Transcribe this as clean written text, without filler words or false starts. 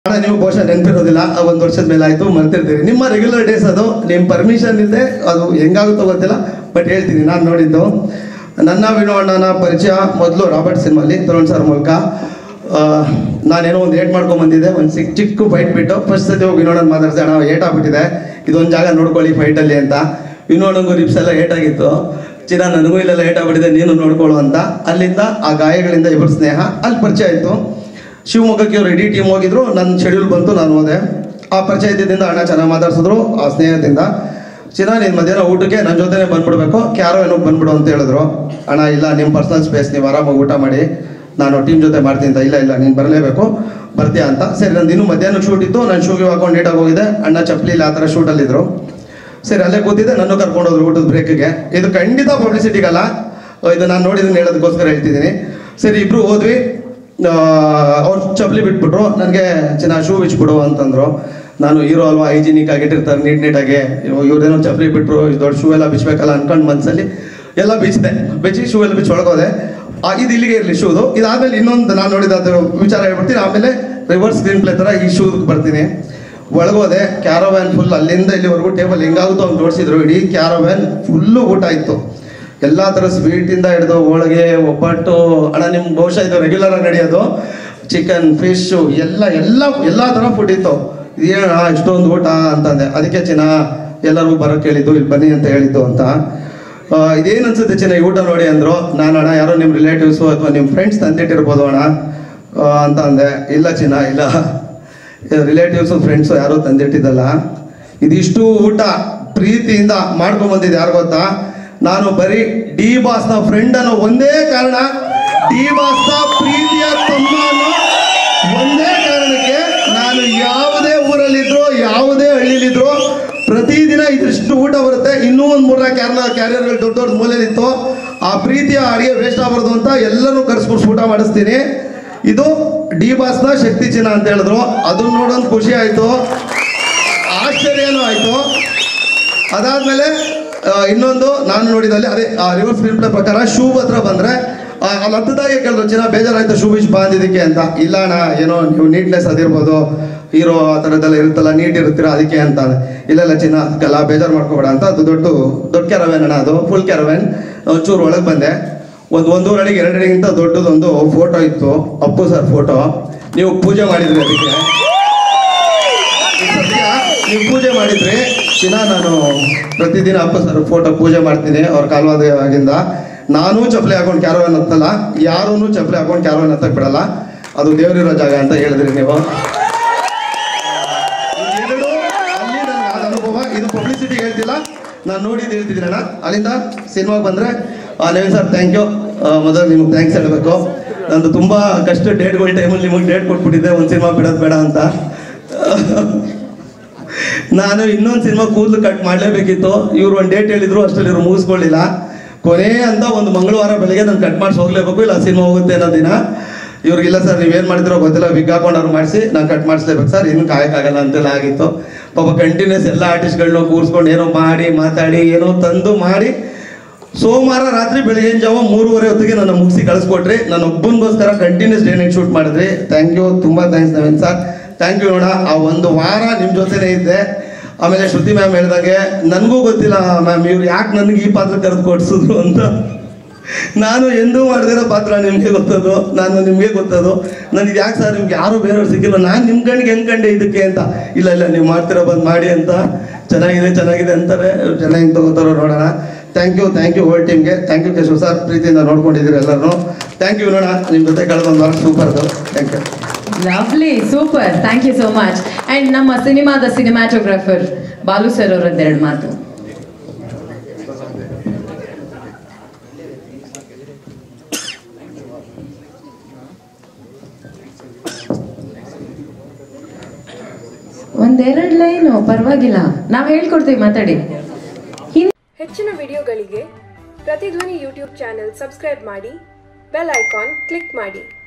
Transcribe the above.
ನೀವು ಬಹುಶಃ ನೆನಪಿರೋದಿಲ್ಲ, ಒಂದು ವರ್ಷದ ಮೇಲೆ ಆಯಿತು, ಮರ್ತಿರ್ತೀರಿ. ನಿಮ್ಮ ರೆಗ್ಯುಲರ್ ಡೇಸ್ ಅದು ನಿಮ್ಮ ಪರ್ಮಿಷನ್ ಇಲ್ಲದೆ ಅದು ಹೆಂಗಾಗುತ್ತೋ ಗೊತ್ತಿಲ್ಲ, ಬಟ್ ಹೇಳ್ತೀನಿ. ನಾನು ನೋಡಿದ್ದು ನನ್ನ ವಿನೋ ಅಣ್ಣನ ಪರಿಚಯ ಮೊದಲು ರಾಬರ್ಟ್ ಸಿನಿಮಾಲಿ ತರುಣ್ ಸರ್ ಮೂಲಕ. ನಾನೇನೋ ಒಂದು ಏಟ್ ಮಾಡ್ಕೊಂಡು ಬಂದಿದ್ದೆ, ಒಂದು ಚಿಕ್ಕ ಫೈಟ್ ಬಿಟ್ಟು ಫಸ್ಟ್ ಸತಿ ಹೋಗಿ ವಿನೋಡನ್ ಮಾತಾಡ್ಸಿ, ಅಣ್ಣ ಏಟ್ ಆಗ್ಬಿಟ್ಟಿದೆ, ಇದೊಂದು ಜಾಗ ನೋಡ್ಕೊಳ್ಳಿ ಫೈಟಲ್ಲಿ ಅಂತ. ವಿನೋಡಂಗೂ ರಿಪ್ಸ್ ಎಲ್ಲ ಏಟಾಗಿತ್ತು. ಚಿನ್ನ ನನಗೂ ಇಲ್ಲೆಲ್ಲ ಏಟಾಗ್ಬಿಟ್ಟಿದೆ, ನೀನು ನೋಡ್ಕೊಳ್ಳು ಅಂತ. ಅಲ್ಲಿಂದ ಆ ಗಾಯಗಳಿಂದ ಇಬ್ಬರು ಸ್ನೇಹ ಅಲ್ಲಿ ಪರಿಚಯ ಆಯಿತು. ಶಿವಮೊಗ್ಗಕ್ಕೆ ಅವ್ರು ಇಡೀ ಟೀಮ್ ಹೋಗಿದ್ರು, ನನ್ನ ಶೆಡ್ಯೂಲ್ ಬಂತು, ನಾನು ಹೋದೆ. ಆ ಪರಿಚಯ ಇದ್ದಿದ್ದರಿಂದ ಅಣ್ಣ ಚೆನ್ನಾಗಿ ಮಾತಾಡ್ಸಿದ್ರು. ಆ ಸ್ನೇಹದಿಂದ ಚಿನ್ನ ನೀನು ಮಧ್ಯಾಹ್ನ ಊಟಕ್ಕೆ ನನ್ನ ಜೊತೆನೇ ಬಂದ್ಬಿಡ್ಬೇಕು, ಕ್ಯಾರೋ ಏನೋ ಬಂದ್ಬಿಡು ಅಂತ ಹೇಳಿದ್ರು. ಅಣ್ಣ ಇಲ್ಲ, ನಿಮ್ಮ ಪರ್ಸನಲ್ ಸ್ಪೇಸ್, ನೀವು ಆರಾಮಾಗಿ ಊಟ ಮಾಡಿ, ನಾನು ಟೀಮ್ ಜೊತೆ ಮಾಡ್ತೀನಿ ಅಂತ. ಇಲ್ಲ ನೀನು ಬರಲೇಬೇಕು, ಬರ್ತೀಯಾ ಅಂತ. ಸರಿ, ನಂದು ಇನ್ನೂ ಮಧ್ಯಾಹ್ನ ಶೂಟ್ ಇತ್ತು, ನಾನು ಶೂಗೆ ಹಾಕೊಂಡು ನೀಟಾಗಿ ಹೋಗಿದ್ದೆ. ಅಣ್ಣ ಚಪ್ಪಲಿಲ್ಲ, ಆ ಥರ ಶೂಟಲ್ಲಿದ್ದರು. ಸರಿ, ಅಲ್ಲೇ ಕೂತಿದ್ದೆ, ನನ್ನ ಕರ್ಕೊಂಡೋದ್ರು ಊಟದ ಬ್ರೇಕ್ಗೆ. ಇದು ಖಂಡಿತ ಪಬ್ಲಿಸಿಟಿಗಲ್ಲ, ಇದು ನಾನು ನೋಡಿದ್ದನ್ನು ಹೇಳೋದಕ್ಕೋಸ್ಕರ ಹೇಳ್ತಿದ್ದೀನಿ. ಸರಿ, ಇಬ್ಬರು ಹೋದ್ವಿ. ಅವ್ರು ಚಪ್ಪಲಿ ಬಿಟ್ಬಿಟ್ರು, ನನಗೆ ಚಿನ್ನ ಶೂ ಬಿಚ್ಬಿಡು ಅಂತಂದರು. ನಾನು ಹೀರೋ ಅಲ್ವಾ, ಹೈಜಿನಿಕ್ ಆಗಿಟ್ಟಿರ್ತಾರೆ ನೀಟಾಗಿ, ಇವ್ರೇನೋ ಚಪ್ಪಲಿ ಬಿಟ್ಟರು, ದೊಡ್ಡ ಶೂ ಎಲ್ಲ ಬಿಚ್ಚಬೇಕಲ್ಲ ಅನ್ಕೊಂಡು ಮನಸ್ಸಲ್ಲಿ ಎಲ್ಲ ಬಿಚ್ಚಿ ಶೂ ಎಲ್ಲ ಬಿಚ್ಚಿ ಒಳಗೋದೆ. ಇದು ಇಲ್ಲಿಗೆ ಇರಲಿ ಶೂದು. ಇದಾದಮೇಲೆ ಇನ್ನೊಂದು ನಾನು ನೋಡಿದ ವಿಚಾರ ಹೇಳ್ಬಿಡ್ತೀನಿ, ಆಮೇಲೆ ರಿವರ್ಸ್ ಸ್ಕ್ರೀನ್ ಪ್ಲೇ ಥರ ಈ ಶೂಗೆ ಬರ್ತೀನಿ. ಒಳಗೋದೆ, ಕ್ಯಾರವ್ಯಾನ್ ಫುಲ್ ಅಲ್ಲಿಂದ ಇಲ್ಲಿವರೆಗೂ ಟೇಬಲ್ ಹೆಂಗಾಗುತ್ತೋ ಅವ್ನು ಜೋಡಿಸಿದ್ರು. ಇಡೀ ಕ್ಯಾರವ್ಯಾನ್ ಫುಲ್ಲು ಊಟ ಇತ್ತು, ಎಲ್ಲ ಥರ ಸ್ವೀಟಿಂದ ಹಿಡಿದು ಹೋಳಿಗೆ, ಒಬ್ಬಟ್ಟು. ಅಣ್ಣ ನಿಮ್ಗೆ ಬಹುಶಃ ಇದು ರೆಗ್ಯುಲರ್ ಆಗಿ ನಡೆಯೋದು, ಚಿಕನ್, ಫಿಶ್ಶು ಎಲ್ಲ ಥರ ಫುಡ್ ಇತ್ತು. ಇದೇನ ಇಷ್ಟೊಂದು ಊಟ ಅಂತಂದೆ. ಅದಕ್ಕೆ ಚಿನ್ನ ಎಲ್ಲರಿಗೂ ಬರೋಕ್ಕೆ ಹೇಳಿದ್ದು, ಇಲ್ಲಿ ಬನ್ನಿ ಅಂತ ಹೇಳಿದ್ದು ಅಂತ. ಇದೇನು ಅನ್ಸುತ್ತೆ ಚಿನ್ನ ಈ ಊಟ ನೋಡಿ ಅಂದರು. ನಾನು ಅಣ್ಣ ಯಾರೋ ನಿಮ್ಮ ರಿಲೇಟಿವ್ಸು ಅಥವಾ ನಿಮ್ಮ ಫ್ರೆಂಡ್ಸ್ ತಂದಿಟ್ಟಿರ್ಬೋದು ಅಣ್ಣ ಅಂತ ಅಂದೆ. ಇಲ್ಲ ಚಿನ್ನ, ಇಲ್ಲ, ರಿಲೇಟಿವ್ಸು ಫ್ರೆಂಡ್ಸು ಯಾರೋ ತಂದಿಟ್ಟಿದ್ದಲ್ಲ, ಇದಿಷ್ಟು ಊಟ ಪ್ರೀತಿಯಿಂದ ಮಾಡ್ಕೊಂಬಂದಿದ್ದು ಯಾರು ಗೊತ್ತಾ? ನಾನು ಬರೀ ಡಿ ಬಾಸ್ನ ಫ್ರೆಂಡ್ ಅನ್ನೋ ಒಂದೇ ಕಾರಣ, ಡಿ ಬಾಸ್ನ ಪ್ರೀತಿಯ ತಮ್ಮ ಅನ್ನೋ ಒಂದೇ ಕಾರಣಕ್ಕೆ ನಾನು ಯಾವುದೇ ಊರಲ್ಲಿದ್ರು, ಯಾವುದೇ ಹಳ್ಳಿಲಿದ್ರು, ಪ್ರತಿದಿನ ಇದಿಷ್ಟು ಊಟ ಬರುತ್ತೆ. ಇನ್ನೂ ಒಂದು 3 ಕ್ಯಾರಿಯರ್ಗಳು ದೊಡ್ಡ ಮೂಲೆಯಲ್ಲಿತ್ತು. ಆ ಪ್ರೀತಿಯ ಅಡುಗೆ ವೇಸ್ಟ್ ಆಗಬಾರ್ದು ಅಂತ ಎಲ್ಲರೂ ಕರೆಸ್ಬಿಟ್ಟು ಊಟ ಮಾಡಿಸ್ತೀನಿ. ಇದು ಡಿ ಬಾಸ್ನ ಶಕ್ತಿ ಚಿನ್ನ ಅಂತ ಹೇಳಿದ್ರು. ಅದನ್ನ ನೋಡೋದು ಖುಷಿ ಆಯಿತು, ಆಶ್ಚರ್ಯನೂ ಆಯಿತು. ಅದಾದಮೇಲೆ ಇನ್ನೊಂದು ನಾನು ನೋಡಿದಲ್ಲಿ ಅದೇ ರಿವರ್ಸ್ ಸ್ಕ್ರೀನ್ ಪ್ಲೇ ಪ್ರಕಾರ ಶೂ ಹತ್ರ ಬಂದರೆ ಅಲ್ಲಿ ಹತ್ತದಾಗೆ ಕೇಳಿದ್ರು, ಚಿನ್ನ ಬೇಜಾರಾಯ್ತು ಶೂ ಬಿಚ್ ಬಂದಿದ್ದಕ್ಕೆ ಅಂತ. ಇಲ್ಲ ಅಣ್ಣ, ಏನೋ ನೀವು ನೀಟ್ನೆಸ್ ಅದಿರ್ಬೋದು, ಹೀರೋ ಆ ಥರದ್ದೆಲ್ಲ ಇರುತ್ತಲ್ಲ, ನೀಟ್ ಇರ್ತೀರ ಅದಕ್ಕೆ ಅಂತ. ಇಲ್ಲ ಚಿನ್ನ ಅದಕ್ಕೆಲ್ಲ ಬೇಜಾರು ಮಾಡ್ಕೋಬೇಡ ಅಂತ. ಅದು ದೊಡ್ಡ ಕ್ಯಾರವ್ಯಾನ್ ಅಣ್ಣ, ಅದು ಫುಲ್ ಕ್ಯಾರವ್ಯಾನ್. ಒಂಚೂರು ಒಳಗೆ ಬಂದೆ, 1.5 ಅಡಿಗೆ 2 ಅಡಿಗಿಂತ ದೊಡ್ಡದೊಂದು ಫೋಟೋ ಇತ್ತು, ಅಪ್ಪು ಸರ್ ಫೋಟೋ. ನೀವು ಪೂಜೆ ಮಾಡಿದ್ರಿ ಅದಕ್ಕೆ, ನೀವು ಪೂಜೆ ಮಾಡಿದ್ರಿ ಚಿನ್ನ. ನಾನು ಪ್ರತಿದಿನ ಅಪ್ಪು ಸರ್ ಫೋಟೋ ಪೂಜೆ ಮಾಡ್ತೀನಿ ಅವ್ರ ಕಾಲವಾದಾಗಿಂದ. ನಾನೂ ಚಪ್ಪಲಿ ಹಾಕೊಂಡು ಕ್ಯಾರವ್ಯಾನ್ ಹತ್ತಲ್ಲ, ಯಾರೂ ಚಪ್ಪಲಿ ಹಾಕೊಂಡು ಕ್ಯಾರವ್ಯಾನ್ ಹತ್ತಕ್ಕೆ ಬಿಡಲ್ಲ, ಅದು ದೇವರಿರೋ ಜಾಗ ಅಂತ ಹೇಳಿದ್ರಿ ನೀವು. ಅಲ್ಲಿ ನನಗೆ ಆದ ಅನುಭವ, ಇದು ಪಬ್ಲಿಸಿಟಿ ಹೇಳ್ತಿಲ್ಲ, ನಾನು ನೋಡಿದ್ದು ಹೇಳ್ತಿದ್ದೀನಿ ಅಣ್ಣ. ಅಲ್ಲಿಂದ ಸಿನಿಮಾಗೆ ಬಂದರೆ ನವೀನ್ ಸರ್ ಥ್ಯಾಂಕ್ ಯು. ಮೊದಲು ನಿಮ್ಗೆ ಥ್ಯಾಂಕ್ಸ್ ಹೇಳಬೇಕು. ನಂದು ತುಂಬ ಕಷ್ಟ ಡೇಟ್ಗಳ ಟೈಮಲ್ಲಿ ನಿಮಗೆ ಡೇಟ್ ಕೊಟ್ಬಿಟ್ಟಿದ್ದೆ ಒಂದು ಸಿನಿಮಾ ಬಿಡೋದು ಬೇಡ ಅಂತ. ನಾನು ಇನ್ನೊಂದು ಸಿನಿಮಾ ಕೂದಲು ಕಟ್ ಮಾಡಲೇಬೇಕಿತ್ತು. ಇವ್ರು ಒಂದು ಡೇಟ್ ಹೇಳಿದ್ರು, ಅಷ್ಟರಲ್ಲಿ ಇವ್ರು ಮುಗಿಸ್ಕೊಳ್ಳಿಲ್ಲ. ಕೊನೆ ಅಂತ ಒಂದು ಮಂಗಳವಾರ ಬೆಳಗ್ಗೆ ನಾನು ಕಟ್ ಮಾಡಿಸಿ ಹೋಗಲೇಬೇಕು, ಇಲ್ಲ ಸಿನಿಮಾ ಹೋಗುತ್ತೆ ಅನ್ನೋ ದಿನ. ಇವ್ರಿಗಿಲ್ಲ ಸರ್ ನೀವೇನು ಮಾಡಿದಿರೋ ಗೊತ್ತಿಲ್ಲ, ವಿಗ್ ಹಾಕೊಂಡು ಅವ್ರು ಮಾಡಿಸಿ ನಾನು ಕಟ್ ಮಾಡಿಸ್ಲೇಬೇಕು ಸರ್, ಇನ್ನೂ ಕಾಯಕ್ಕಾಗಲ್ಲ ಅಂತೆಲ್ಲ ಆಗಿತ್ತು. ಪಾಪ ಕಂಟಿನ್ಯೂಸ್ ಎಲ್ಲ ಆರ್ಟಿಸ್ಟ್ಗಳನ್ನ ಕೂರಿಸ್ಕೊಂಡು ಏನೋ ಮಾಡಿ ಮಾತಾಡಿ ಏನೋ ತಂದು ಮಾಡಿ ಸೋಮವಾರ ರಾತ್ರಿ ಬೆಳಗಿನ ಜಾವ 3:30 ಹೊತ್ತಿಗೆ ನಾನು ಮುಗಿಸಿ ಕಳಿಸ್ಕೊಟ್ರಿ. ನಾನು ಒಬ್ಬನಿಗೋಸ್ಕರ ಕಂಟಿನ್ಯೂಸ್ ಡೇ ನೈಟ್ ಶೂಟ್ ಮಾಡಿದ್ರಿ. ಥ್ಯಾಂಕ್ ಯು, ತುಂಬ thanks Naveen sir, thank you ನೋಡ. ಆ ಒಂದು ವಾರ ನಿಮ್ಮ ಜೊತೆನೇ ಇದ್ದೆ. ಆಮೇಲೆ ಶ್ರುತಿ ಮ್ಯಾಮ್ ಹೇಳಿದಾಗೆ ನನಗೂ ಗೊತ್ತಿಲ್ಲ ಮ್ಯಾಮ್ ಇವ್ರು ಯಾಕೆ ನನಗೆ ಈ ಪಾತ್ರ ಕರೆದು ಕೊಡಿಸಿದ್ರು ಅಂತ. ನಾನು ಎಂದೂ ಮಾಡಿದಿರೋ ಪಾತ್ರ ನಿಮಗೆ ಗೊತ್ತದು, ನಾನು ನಿಮಗೆ ಗೊತ್ತದು. ನನಗೆ ಯಾಕೆ ಸರ್ ನಿಮ್ಗೆ ಯಾರು ಬೇರೆಯವ್ರು ಸಿಕ್ಕಿಲ್ಲ, ನಾನು ನಿಮ್ಮ ಕಣ್ಣಿಗೆ ಹೆಂಗೆ ಕಂಡೆ ಇದಕ್ಕೆ ಅಂತ. ಇಲ್ಲ ನೀವು ಮಾಡ್ತಿರೋ ಬಂದು ಮಾಡಿ ಅಂತ. ಚೆನ್ನಾಗಿದೆ ಅಂತಾರೆ, ಚೆನ್ನಾಗಿ ತಗೋತಾರೋ ನೋಡೋಣ. ಥ್ಯಾಂಕ್ ಯು ಹೋಲ್ ಟೀಮ್ಗೆ. ಥ್ಯಾಂಕ್ ಯು ಕೇಶವ್ ಸರ್, ಪ್ರೀತಿಯಿಂದ ನೋಡ್ಕೊಂಡಿದ್ದೀರಿ ಎಲ್ಲರೂ. ಥ್ಯಾಂಕ್ ಯು ನೋಡೋಣ, ನಿಮ್ಮ ಜೊತೆ ಕಳೆದೊಂದು ವಾರ ಸೂಪರ್ದು. Thank you. Lovely, super, thank you so much. And ನಮ್ಮ ಸಿನಿಮಾದ ಸಿನಿಮ್ಯಾಟೋಗ್ರಾಫರ್ ಬಾಲು ಸರ್ ಅವರದ್ದೆರಡು ಮಾತು. ಒಂದೆರಡು ಲೈನು ಪರವಾಗಿಲ್ಲ, ನಾವು ಹೇಳ್ಕೊಡ್ತೀವಿ, ಮಾತಾಡಿ. ಹೆಚ್ಚಿನ ವಿಡಿಯೋಗಳಿಗೆ ಪ್ರತಿಧ್ವನಿ ಯೂಟ್ಯೂಬ್ ಚಾನೆಲ್ ಸಬ್ಸ್ಕ್ರೈಬ್ ಮಾಡಿ, ಬೆಲ್ ಐಕಾನ್ ಕ್ಲಿಕ್ ಮಾಡಿ.